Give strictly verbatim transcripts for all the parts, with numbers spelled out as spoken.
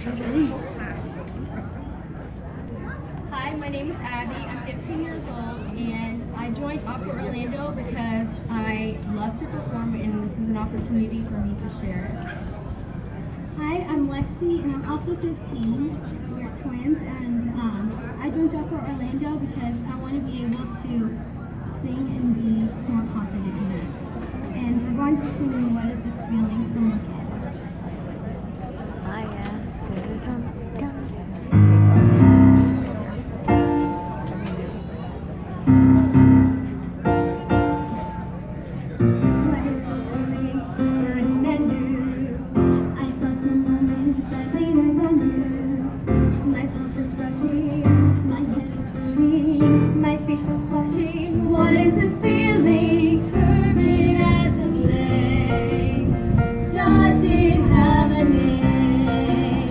Hi, my name is Abby. I'm fifteen years old, and I joined Opera Orlando because I love to perform, and this is an opportunity for me to share it. Hi, I'm Lexi, and I'm also fifteen. We're twins, and um, I joined Opera Orlando because I want to be able to sing and be more confident in that. And we're going to be singing "What Is This Feeling" from Wicked. Oh yeah. Dun, dun, dun. What is this feeling so sudden and new? I felt the moment that later I knew. My pulse is rushing, my head is swimming, my face is flushing. What is this feeling? Perfect as a flame. Does it have a name?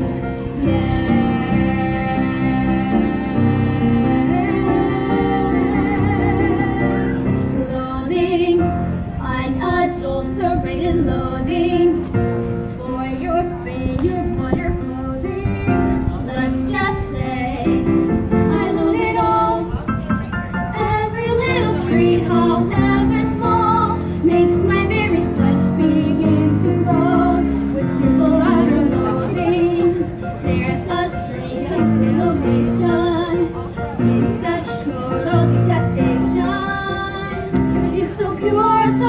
Yes. Loathing, unadulterated loathing for your fame, for your clothing. Let's just say I loathe it all. Every little treat, however small, makes my very flesh begin to crawl. With simple utter loathing, there's a strange exhilaration in such total detestation. It's so pure, so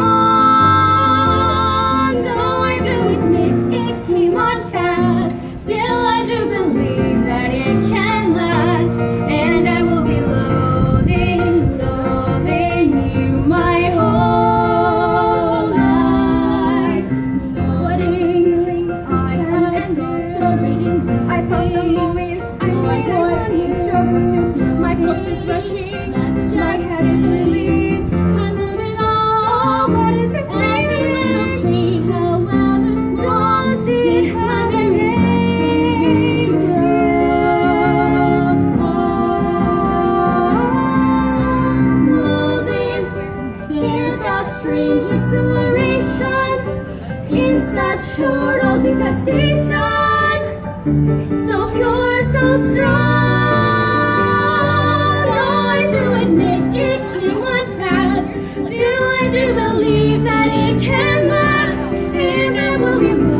strong. Though I do admit it came on fast, still I do believe that it can last. And I will be loathing, loathing you my whole life. What is this feeling? I unadulterated. I felt the moments I laid eyes on you, sure what you feel. My pulse is rushing, my head is reeling. I love it all. What is this feeling? Little treat, however small, does it have a name? To grow. Loathing, there's a strange exhilaration in such total detestation. So pure, so strong. Though I do admit it came on fast, still I do believe that it can last. And I will be